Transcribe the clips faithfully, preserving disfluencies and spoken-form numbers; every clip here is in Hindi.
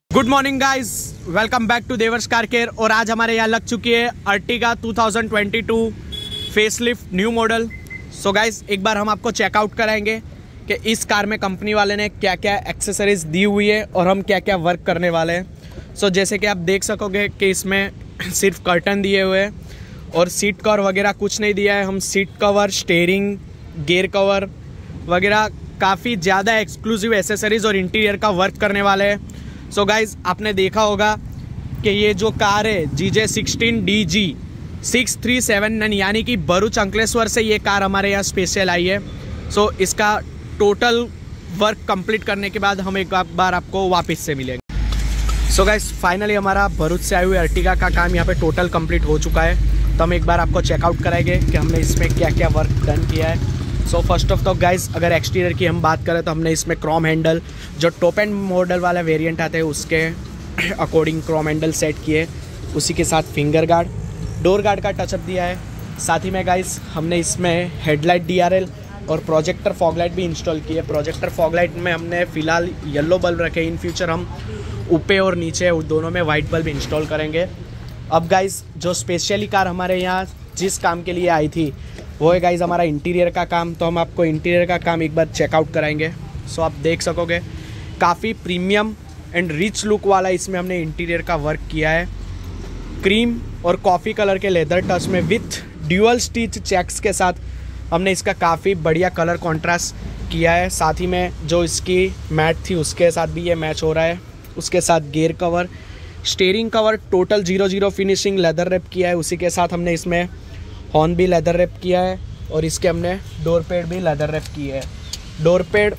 Good morning guys, welcome back to Devers car care. और आज हमारे यहाँ लग चुकी है Ertiga two thousand twenty two facelift new model. So guys, एक बार हम आपको चेकआउट कराएंगे कि इस कार में कंपनी वाले ने क्या क्या एक्सेसरीज दी हुई है और हम क्या क्या वर्क करने वाले हैं। सो so, जैसे कि आप देख सकोगे कि इसमें सिर्फ कर्टन दिए हुए हैं और सीट कवर वगैरह कुछ नहीं दिया है। हम seat cover, steering, gear cover वगैरह काफ़ी ज़्यादा एक्सक्लूसिव एसेसरीज और इंटीरियर का वर्क करने वाले हैं। सो so गाइज, आपने देखा होगा कि ये जो कार है G J sixteen D G six three seven nine यानी कि भरूच अंकलेश्वर से ये कार हमारे यहाँ स्पेशल आई है। सो so, इसका टोटल वर्क कंप्लीट करने के बाद हम एक बार आपको वापस से मिलेंगे। सो गाइज, फाइनली हमारा भरूच से आई हुई अर्टिगा का काम यहाँ पे टोटल कंप्लीट हो चुका है। तो हम एक बार आपको चेकआउट कराएंगे कि हमने इसमें क्या क्या वर्क डन किया है। सो फर्स्ट ऑफ तो गाइज, अगर एक्सटीरियर की हम बात करें तो हमने इसमें क्रोम हैंडल, जो टॉप एंड मॉडल वाला वेरिएंट आते हैं उसके अकॉर्डिंग क्रोम हैंडल सेट किए, उसी के साथ फिंगर गार्ड, डोर गार्ड का टचअप दिया है। साथ ही में गाइज हमने इसमें हेडलाइट डी आर एल और प्रोजेक्टर फॉगलाइट भी इंस्टॉल किए। प्रोजेक्टर फॉगलाइट में हमने फ़िलहाल येलो बल्ब रखे, इन फ्यूचर हम ऊपर और नीचे दोनों में वाइट बल्ब इंस्टॉल करेंगे। अब गाइज, जो स्पेशली कार हमारे यहाँ जिस काम के लिए आई थी वो है गाइज हमारा इंटीरियर का काम। तो हम आपको इंटीरियर का काम एक बार चेकआउट कराएंगे। सो आप देख सकोगे काफ़ी प्रीमियम एंड रिच लुक वाला इसमें हमने इंटीरियर का वर्क किया है। क्रीम और कॉफ़ी कलर के लेदर टच में विथ ड्यूअल स्टिच चेक्स के साथ हमने इसका काफ़ी बढ़िया कलर कॉन्ट्रास्ट किया है। साथ ही में जो इसकी मैट थी उसके साथ भी ये मैच हो रहा है। उसके साथ gear cover, steering cover total zero zero finishing leather wrap किया है। उसी के साथ हमने इसमें हॉर्न भी लेदर रैप किया है और इसके हमने डोर पैड भी लेदर रैप किए है। डोर पैड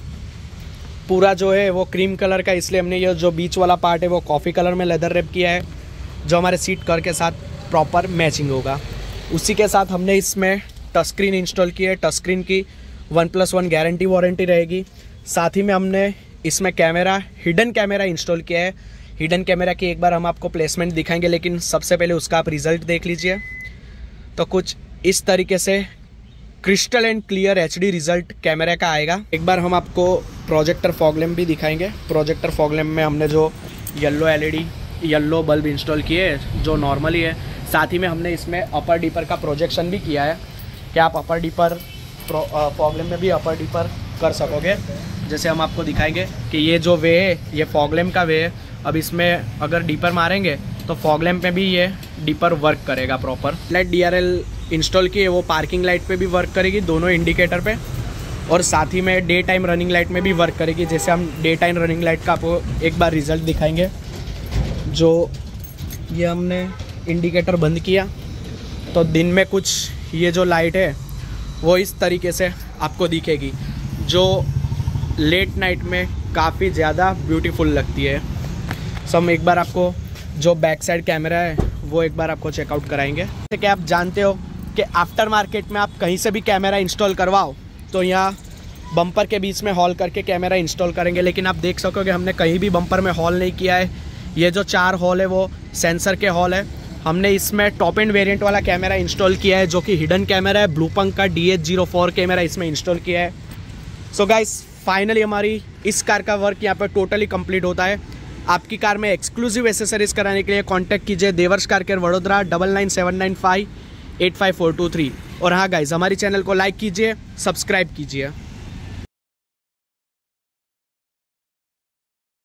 पूरा जो है वो क्रीम कलर का, इसलिए हमने ये जो बीच वाला पार्ट है वो कॉफ़ी कलर में लेदर रैप किया है, जो हमारे सीट कवर के साथ प्रॉपर मैचिंग होगा। उसी के साथ हमने इसमें टच स्क्रीन इंस्टॉल की है। टच स्क्रीन की one plus one guarantee warranty रहेगी। साथ ही में हमने इसमें कैमरा, हिडन कैमरा इंस्टॉल किया है। हिडन कैमरा की एक बार हम आपको प्लेसमेंट दिखाएंगे, लेकिन सबसे पहले उसका आप रिज़ल्ट देख लीजिए। तो कुछ इस तरीके से crystal and clear H D result कैमरे का आएगा। एक बार हम आपको प्रोजेक्टर फॉग लैम्प भी दिखाएंगे। प्रोजेक्टर फॉग लैम्प में हमने जो yellow L E D yellow bulb install किए है जो नॉर्मली है। साथ ही में हमने इसमें अपर डीपर का प्रोजेक्शन भी किया है कि आप अपर डीपर फॉग लैम्प में भी अपर डीपर कर सकोगे। जैसे हम आपको दिखाएंगे कि ये जो वे है ये फॉग लैम्प का वे है। अब इसमें अगर डीपर मारेंगे तो फॉग लैम्प में भी ये डीपर वर्क करेगा proper. Light D R L install की है, वो पार्किंग लाइट पे भी वर्क करेगी, दोनों इंडिकेटर पे, और साथ ही में डे टाइम रनिंग लाइट में भी वर्क करेगी। जैसे हम डे टाइम रनिंग लाइट का आपको एक बार रिजल्ट दिखाएंगे। जो ये हमने इंडिकेटर बंद किया तो दिन में कुछ ये जो लाइट है वो इस तरीके से आपको दिखेगी, जो लेट नाइट में काफ़ी ज़्यादा ब्यूटीफुल लगती है। सो हम एक बार आपको जो बैक साइड कैमरा है वो एक बार आपको चेकआउट कराएंगे। जैसे कि आप जानते हो कि आफ्टर मार्केट में आप कहीं से भी कैमरा इंस्टॉल करवाओ तो यहाँ बम्पर के बीच में हॉल करके कैमरा इंस्टॉल करेंगे, लेकिन आप देख सकोगे हमने कहीं भी बम्पर में हॉल नहीं किया है। ये जो चार हॉल है वो सेंसर के हॉल है। हमने इसमें टॉप एंड वेरिएंट वाला कैमरा इंस्टॉल किया है जो कि हिडन कैमरा है। ब्लू पंक का D H zero four camera इसमें इंस्टॉल किया है। सो गाइस, फाइनली हमारी इस कार का वर्क यहाँ पर टोटली कंप्लीट होता है। आपकी कार में एक्सक्लूसिव एसेसरीज कराने के लिए कांटेक्ट कीजिए Devers car care Vadodara double nine seven nine five eight five four two three. और हाँ गाइज, हमारी चैनल को लाइक कीजिए, सब्सक्राइब कीजिए।